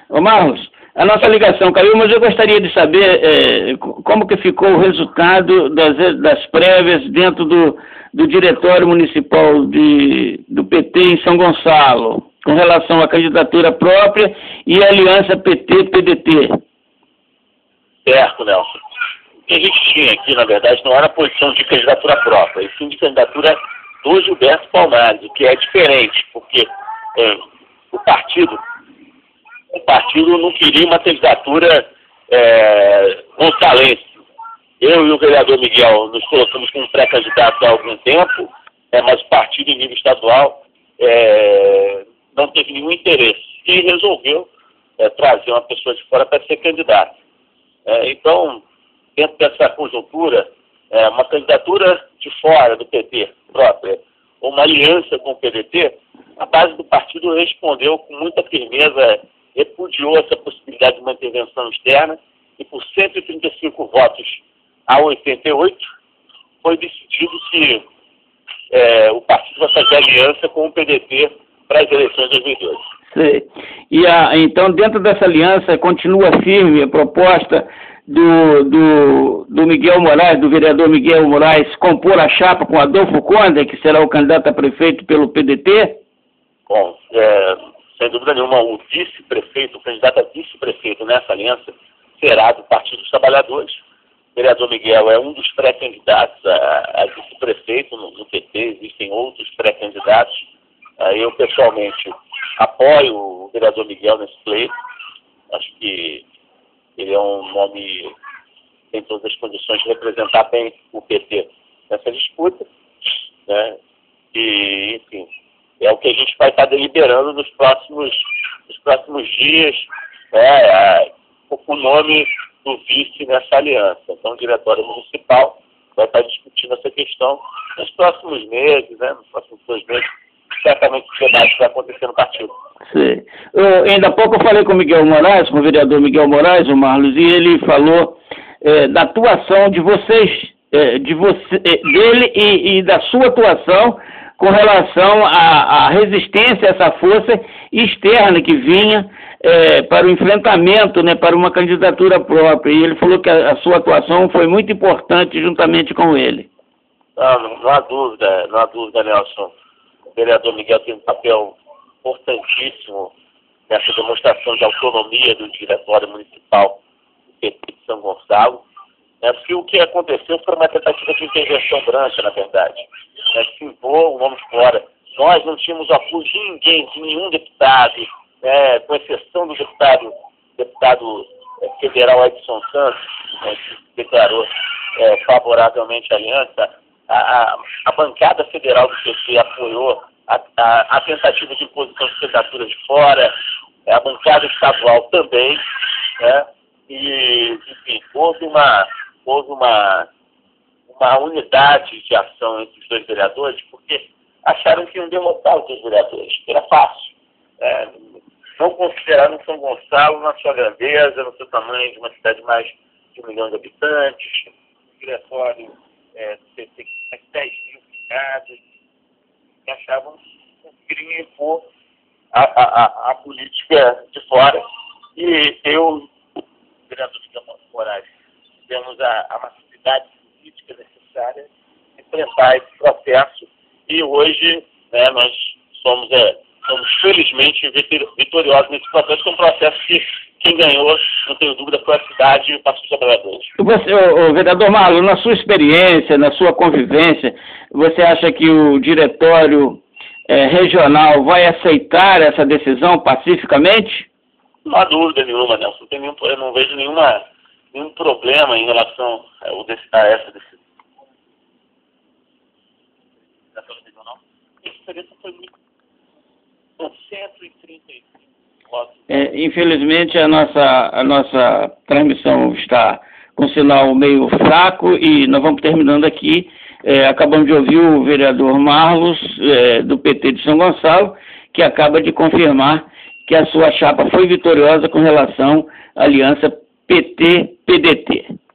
Ô Marlos, a nossa ligação caiu, mas eu gostaria de saber como que ficou o resultado das prévias dentro do Diretório Municipal do PT em São Gonçalo, com relação à candidatura própria e à aliança PT-PDT. Certo, Nelson. O que a gente tinha aqui, na verdade, não era a posição de candidatura própria, e sim de candidatura do Gilberto Palmares, o que é diferente, porque o partido não queria uma candidatura gonçalense. Eu e o vereador Miguel nos colocamos como pré-candidato há algum tempo, mas o partido em nível estadual não teve nenhum interesse e resolveu trazer uma pessoa de fora para ser candidato. Então, dentro dessa conjuntura, uma candidatura de fora do PT própria, ou uma aliança com o PDT, a base do partido respondeu com muita firmeza, repudiou essa possibilidade de uma intervenção externa e por 135 votos a 88 foi decidido que o partido vai fazer aliança com o PDT para as eleições de 2012. Sim. E então, dentro dessa aliança, continua firme a proposta do Miguel Moraes, do vereador Miguel Moraes, compor a chapa com Adolfo Conde, que será o candidato a prefeito pelo PDT? Bom, sem dúvida nenhuma, o vice-prefeito, o candidato a vice-prefeito nessa aliança será do Partido dos Trabalhadores. O vereador Miguel é um dos pré-candidatos a vice-prefeito no PT, existem outros pré-candidatos. Eu, pessoalmente, apoio o vereador Miguel nesse pleito. Acho que ele é um nome que tem todas as condições de representar bem o PT nessa disputa, né? E, enfim, é o que a gente vai estar deliberando nos próximos dias, o nome do vice nessa aliança. Então, o Diretório Municipal vai estar discutindo essa questão nos próximos meses, nos próximos 2 meses. Certamente o debate vai acontecer no partido. Sim. Ainda há pouco eu falei com o Miguel Moraes, com o vereador Miguel Moraes, o Marlos, e ele falou da atuação de vocês, dele e da sua atuação com relação à resistência a essa força externa que vinha para o enfrentamento, para uma candidatura própria. E ele falou que a sua atuação foi muito importante juntamente com ele. Não há dúvida, Nelson. O vereador Miguel tem um papel importantíssimo nessa demonstração de autonomia do Diretório Municipal do PT de São Gonçalo. Porque o que aconteceu foi uma tentativa de intervenção branca, na verdade. Se impor, vamos fora. Nós não tínhamos apoio de ninguém, de nenhum deputado, com exceção do deputado federal Edson Santos, que declarou favoravelmente a aliança. A bancada federal do PT apoiou a tentativa de imposição de candidatura de fora, a bancada estadual também, e, enfim, houve uma unidade de ação entre os 2 vereadores, porque acharam que iam derrotar os 2 vereadores, que era fácil. Não consideraram São Gonçalo na sua grandeza, no seu tamanho de uma cidade de mais de 1 milhão de habitantes, o diretório do PT com 10 mil casas, que achavam que conseguiriam impor a política de fora. E eu, o vereador Miguel Moraes, temos a massividade política necessária de enfrentar esse processo. E hoje nós somos felizmente vitoriosos nesse processo, que é um processo que quem ganhou, não tenho dúvida, foi a cidade e o Partido dos Trabalhadores. O vereador Marlos, na sua experiência, na sua convivência, você acha que o diretório regional vai aceitar essa decisão pacificamente? Não há dúvida nenhuma, Nelson. Eu não vejo nenhum problema em relação a essa decisão. A diferença foi muito. São 135 votos. Infelizmente, a nossa transmissão está com sinal meio fraco e nós vamos terminando aqui. Acabamos de ouvir o vereador Marlos, do PT de São Gonçalo, que acaba de confirmar que a sua chapa foi vitoriosa com relação à aliança PT-PDT.